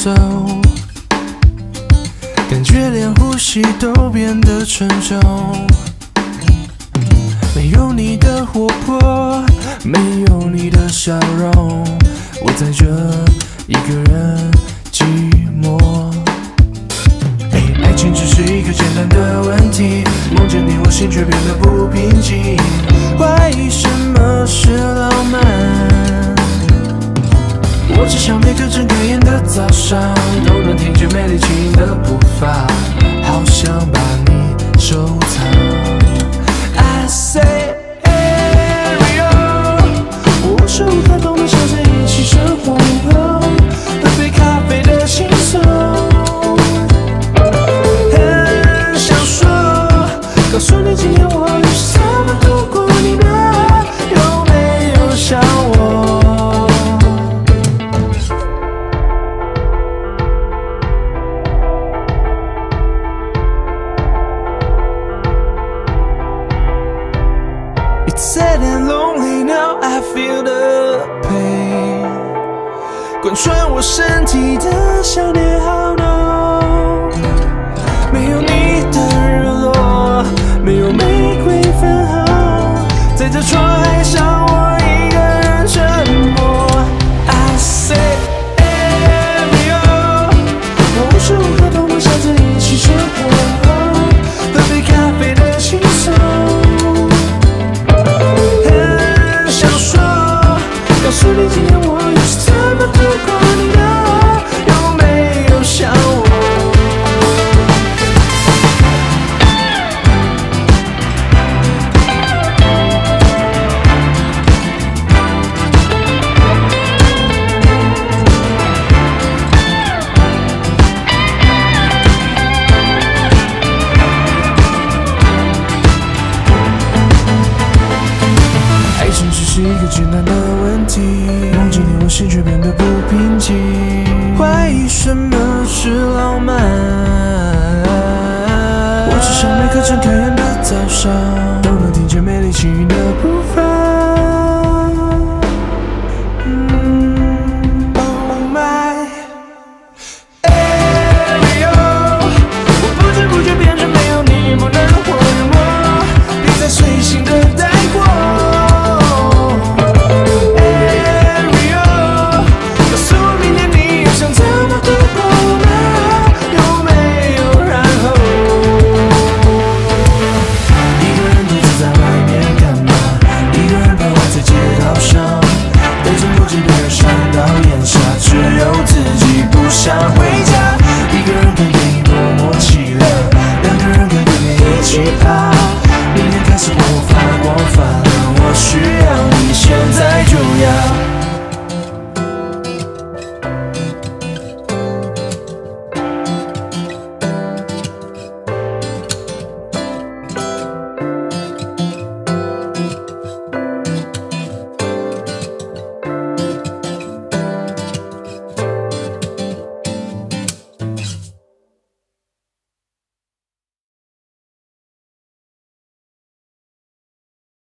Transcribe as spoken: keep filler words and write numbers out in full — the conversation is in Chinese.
走，感觉连呼吸都变得沉重。没有你的活泼，没有你的笑容，我在这一个人寂寞。爱情只是一个简单的问题，梦见你我心却变得不平静，怀疑什么是浪漫。我只想每个睁开眼的早上都能听见美丽轻盈的步伐，好想把你收藏。I say Ariel， 我无时无刻都能想着一起生活，喝杯咖啡的轻松。很想说，告诉你今天我又是怎么度过你的，有没有想我？It's sad and lonely now, I feel the pain， 贯穿我身体的想念好浓。没有你的日落，没有玫瑰粉红，在这窗海上我一个人沉默。I say Ariel， 我无时无刻都能想着一起生活，喝杯咖啡的轻松。告诉你今天我又是怎么度过你的，有没有想我？爱情只是一个简单的问题，梦见你我心却变得不平静，怀疑什么是浪漫。我只想每个睁开眼的早上都能听见美丽轻盈的步